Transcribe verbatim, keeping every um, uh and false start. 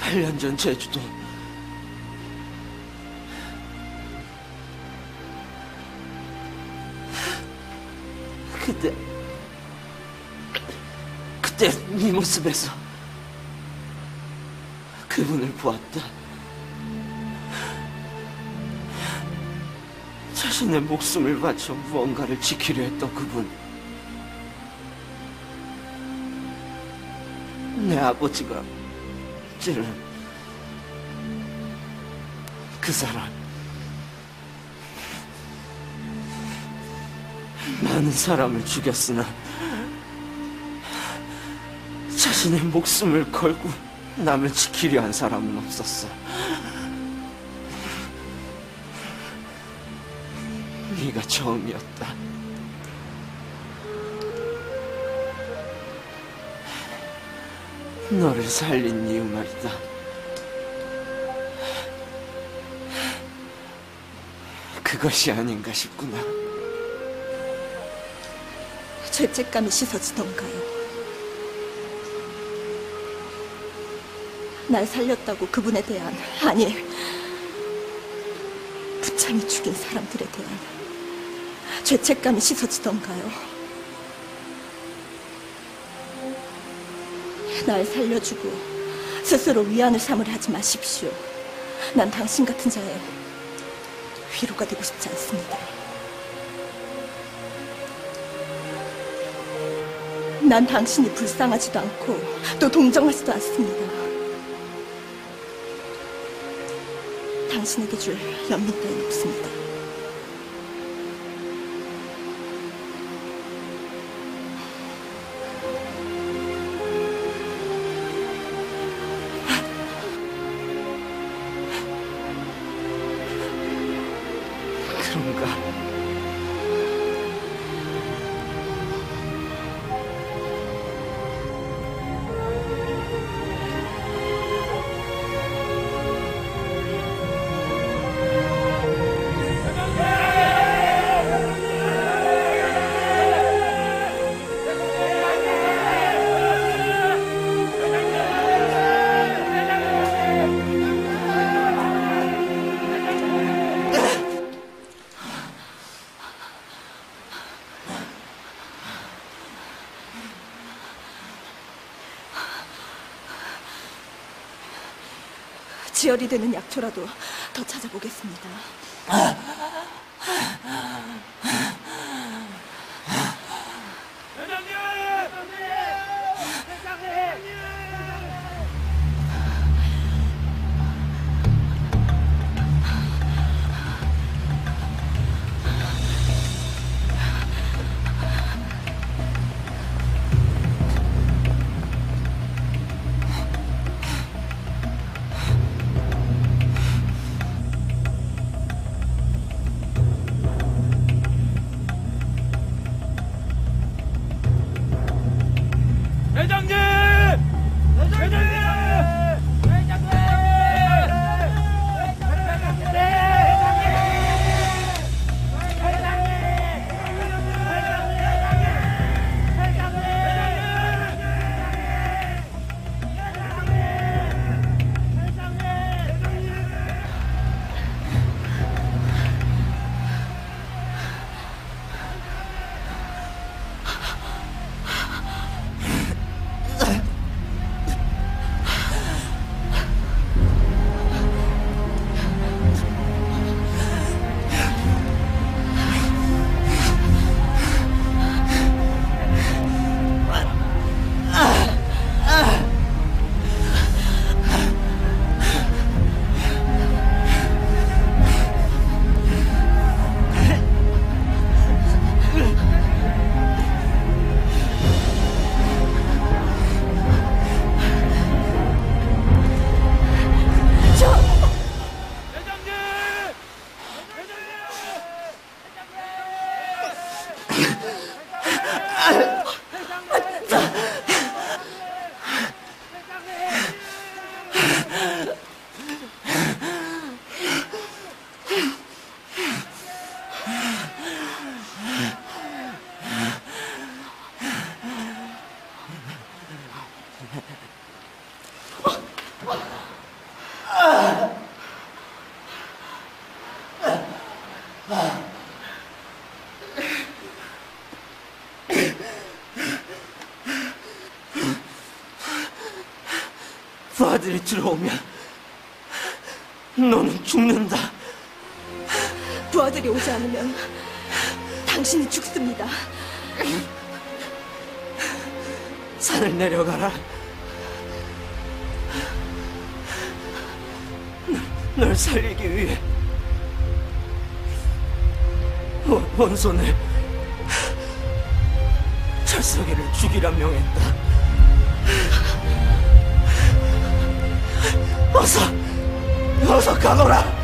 팔 년 전 제주도. 그때 그때 네 모습에서 그분을 보았다. 자신의 목숨을 바쳐 무언가를 지키려 했던 그분. 내 아버지가 찌른 그 사람. 많은 사람을 죽였으나 자신의 목숨을 걸고 남을 지키려 한 사람은 없었어. 네가 처음이었다. 너를 살린 이유 말이다. 그것이 아닌가 싶구나. 죄책감이 씻어지던가요? 날 살렸다고 그분에 대한, 아니 부참이 죽인 사람들에 대한 죄책감이 씻어지던가요? 날 살려주고 스스로 위안을 삼으려 하지 마십시오. 난 당신 같은 자의 위로가 되고 싶지 않습니다. 난 당신이 불쌍하지도 않고 또 동정하지도 않습니다. 당신에게 줄 연민 따윈 없습니다. 그런가? 지혈이 되는 약초라도 더 찾아보겠습니다. 회장님! 회장님! 회장님! 회장님! 부하들이 들어오면 너는 죽는다. 부하들이 오지 않으면 당신이 죽습니다. 산을 내려가라. 널 살리기 위해 원- 원손을 철석이를 죽이라 명했다. 어서, 어서 가거라.